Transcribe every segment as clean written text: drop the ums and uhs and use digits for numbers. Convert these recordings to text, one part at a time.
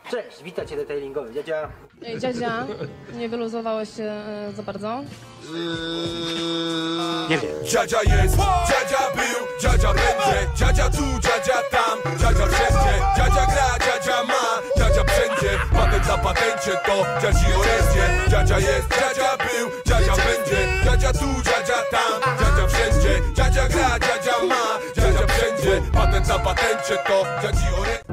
Cześć, witajcie detailingowy. Dziadzia. Ej, dziadzia, nie wyluzowałeś się za bardzo? Nie wiem. Dziadzia jest, dziadzia był, dziadzia będzie, dziadzia tu, dziadzia tam, dziadzia wszędzie, dziadzia gra, dziadzia ma, dziadzia wszędzie, patent na patencie to dziadzi orędzie. Dziadzia jest, dziadzia był, dziadzia będzie, dziadzia tu, dziadzia tam, dziadzia wszędzie, dziadzia gra, dziadzia ma, dziadzia wszędzie, patent na patencie to dziadzi orędzie.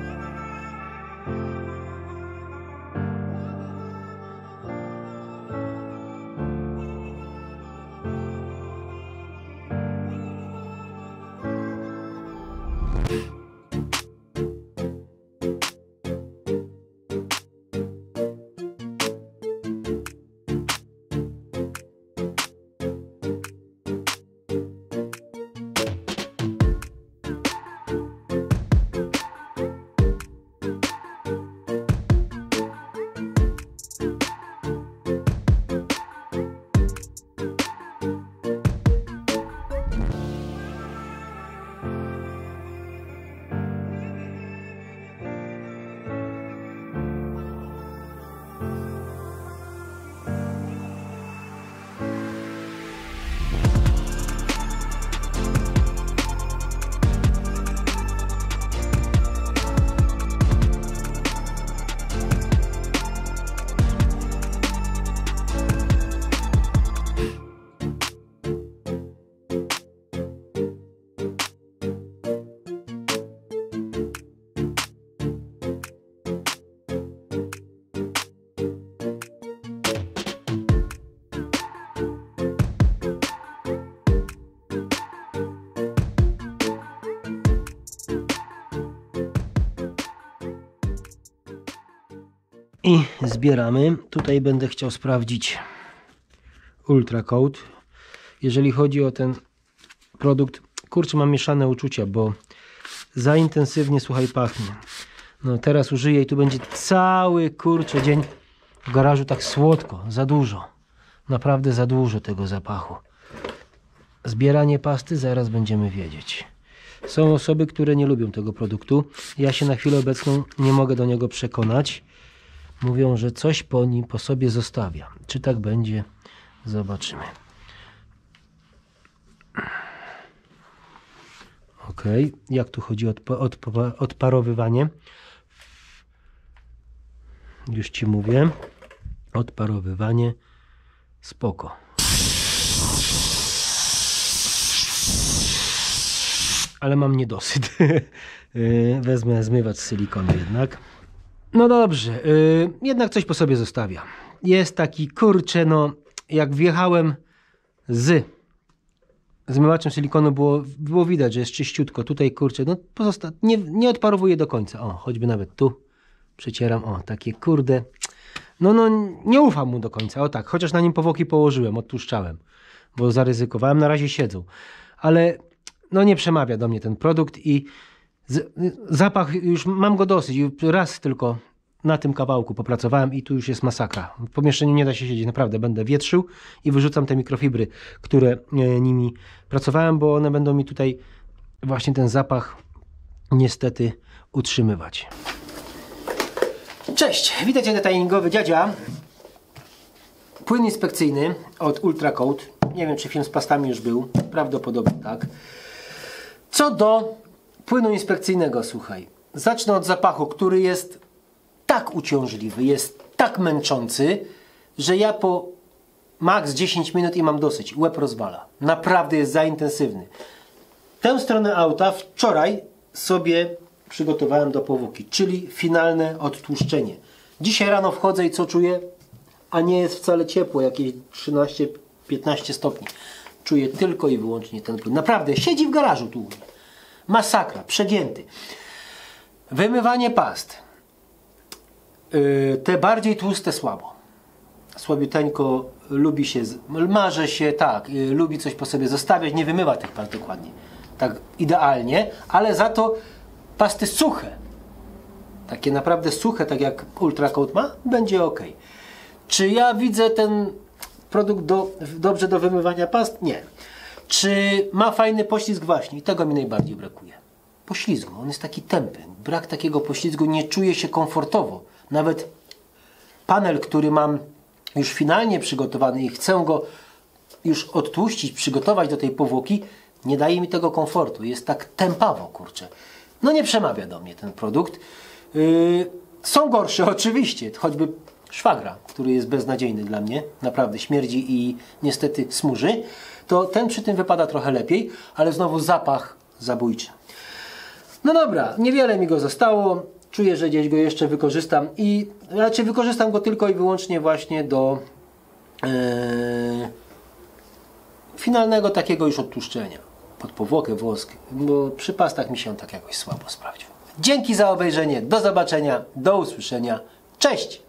I zbieramy. Tutaj będę chciał sprawdzić Ultracoat. Jeżeli chodzi o ten produkt, kurczę, mam mieszane uczucia, bo za intensywnie, słuchaj, pachnie. No teraz użyję i tu będzie cały, kurczę, dzień w garażu tak słodko, za dużo. Naprawdę za dużo tego zapachu. Zbieranie pasty, zaraz będziemy wiedzieć. Są osoby, które nie lubią tego produktu. Ja się na chwilę obecną nie mogę do niego przekonać. Mówią, że coś po sobie zostawia. Czy tak będzie? Zobaczymy. Ok. Jak tu chodzi o odparowywanie? Już Ci mówię. Odparowywanie. Spoko. Ale mam niedosyt. Wezmę zmywacz z silikonu jednak. No dobrze, jednak coś po sobie zostawia. Jest taki, kurczę, no jak wjechałem z zmywaczem silikonu, było widać, że jest czyściutko. Tutaj, kurczę, no nie odparowuje do końca. O, choćby nawet tu przecieram, o, takie kurde. No nie ufam mu do końca, o tak, chociaż na nim powłoki położyłem, odtłuszczałem, bo zaryzykowałem, na razie siedzą. Ale no nie przemawia do mnie ten produkt i zapach, już mam go dosyć. Raz tylko na tym kawałku popracowałem i tu już jest masakra. W pomieszczeniu nie da się siedzieć, naprawdę będę wietrzył i wyrzucam te mikrofibry, które nimi pracowałem, bo one będą mi tutaj właśnie ten zapach niestety utrzymywać. Cześć, witajcie detailingowy dziadzia. Płyn inspekcyjny od Ultracoat. Nie wiem, czy film z pastami już był. Prawdopodobnie tak. Co do płynu inspekcyjnego, słuchaj. Zacznę od zapachu, który jest tak uciążliwy, jest tak męczący, że ja po max 10 minut i mam dosyć. Łeb rozwala. Naprawdę jest za intensywny. Tę stronę auta wczoraj sobie przygotowałem do powłoki, czyli finalne odtłuszczenie. Dzisiaj rano wchodzę i co czuję? A nie jest wcale ciepło, jakieś 13-15 stopni. Czuję tylko i wyłącznie ten płyn. Naprawdę, siedzi w garażu tu. Masakra, przegięty. Wymywanie past. Te bardziej tłuste słabo. Słabiuteńko lubi się, marze się, tak, lubi coś po sobie zostawiać, nie wymywa tych past dokładnie. Tak idealnie, ale za to pasty suche. Takie naprawdę suche, tak jak Ultracoat ma, będzie ok. Czy ja widzę ten produkt dobrze do wymywania past? Nie. Czy ma fajny poślizg waśni? Tego mi najbardziej brakuje. poślizgu. On jest taki tępy. Brak takiego poślizgu, nie czuję się komfortowo. Nawet panel, który mam już finalnie przygotowany i chcę go już odtłuścić, przygotować do tej powłoki, nie daje mi tego komfortu. Jest tak tępawo, kurczę. No nie przemawia do mnie ten produkt. Są gorsze oczywiście, choćby szwagra, który jest beznadziejny dla mnie, naprawdę śmierdzi i niestety smuży, to ten przy tym wypada trochę lepiej, ale znowu zapach zabójczy. No dobra, niewiele mi go zostało, czuję, że gdzieś go jeszcze wykorzystam i raczej wykorzystam go tylko i wyłącznie właśnie do finalnego takiego już odtłuszczenia pod powłokę włoską, bo przy pastach mi się on tak jakoś słabo sprawdził. Dzięki za obejrzenie, do zobaczenia, do usłyszenia, cześć!